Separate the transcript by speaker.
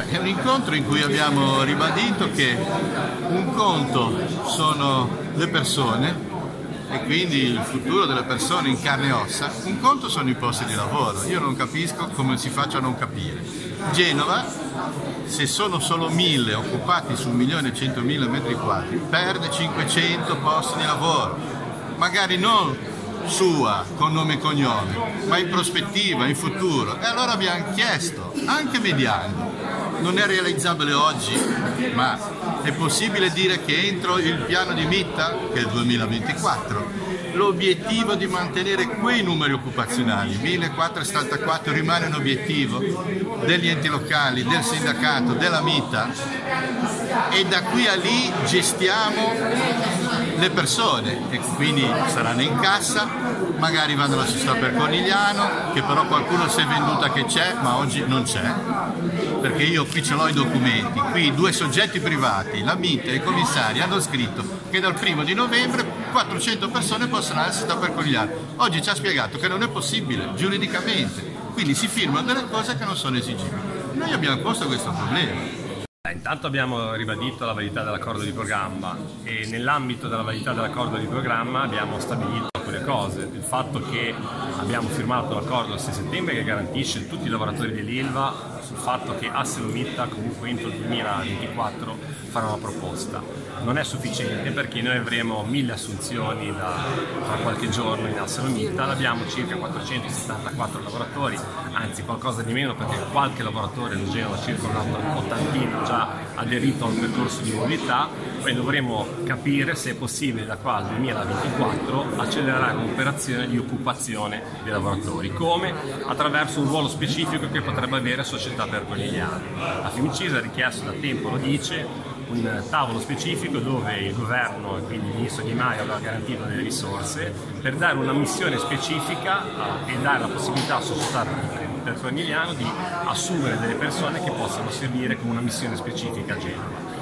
Speaker 1: È un incontro in cui abbiamo ribadito che un conto sono le persone e quindi il futuro delle persone in carne e ossa, un conto sono i posti di lavoro. Io non capisco come si faccia a non capire. Genova, se sono solo 1000 occupati su 1.100.000 metri quadri, perde 500 posti di lavoro, magari non sua, con nome e cognome, ma in prospettiva, in futuro. E allora abbiamo chiesto, anche mediando, non è realizzabile oggi, ma è possibile dire che entro il piano di Mitta, che è il 2024, l'obiettivo di mantenere quei numeri occupazionali, 1474, rimane un obiettivo degli enti locali, del sindacato, della Mitta, e da qui a lì gestiamo le persone e quindi saranno in cassa, magari vanno alla società per Conigliano, che però qualcuno si è venduta che c'è, ma oggi non c'è, perché io qui ce l'ho i documenti, qui 2 soggetti privati, la Mitta e i commissari, hanno scritto che dal 1° novembre 400 persone possono andare alla società per Conigliano. Oggi ci ha spiegato che non è possibile giuridicamente, quindi si firmano delle cose che non sono esigibili. Noi abbiamo posto questo problema.
Speaker 2: Intanto abbiamo ribadito la validità dell'accordo di programma e nell'ambito della validità dell'accordo di programma abbiamo stabilito alcune cose. Il fatto che abbiamo firmato l'accordo il 6 settembre che garantisce tutti i lavoratori dell'Ilva sul fatto che ArcelorMittal comunque entro il 2024 farà una proposta. Non è sufficiente perché noi avremo 1000 assunzioni tra qualche giorno in ArcelorMittal, abbiamo circa 474 lavoratori, anzi qualcosa di meno perché qualche lavoratore di Genova, circa un ottantino, già aderito a un percorso di mobilità. Poi dovremo capire se è possibile da qua al 2024 accelerare un'operazione di occupazione dei lavoratori. Come? Attraverso un ruolo specifico che potrebbe avere Società per Conigliano. La Fiumicisa ha richiesto da tempo, lo dice, un tavolo specifico dove il governo e quindi il ministro Di Maio aveva garantito delle risorse per dare una missione specifica e dare la possibilità a Società per Conigliano di assumere delle persone che possano servire come una missione specifica a Genova.